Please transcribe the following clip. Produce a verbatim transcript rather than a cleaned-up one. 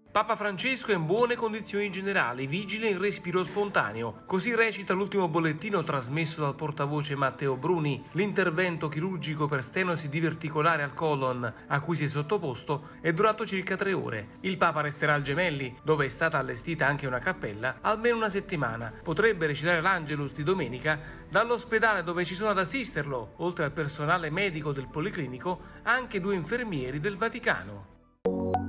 Papa Francesco è in buone condizioni generali, vigile in respiro spontaneo. Così recita l'ultimo bollettino trasmesso dal portavoce Matteo Bruni. L'intervento chirurgico per stenosi diverticolare al colon, a cui si è sottoposto, è durato circa tre ore. Il Papa resterà al Gemelli, dove è stata allestita anche una cappella, almeno una settimana. Potrebbe recitare l'Angelus di domenica dall'ospedale dove ci sono ad assisterlo, oltre al personale medico del Policlinico, anche due infermieri del Vaticano.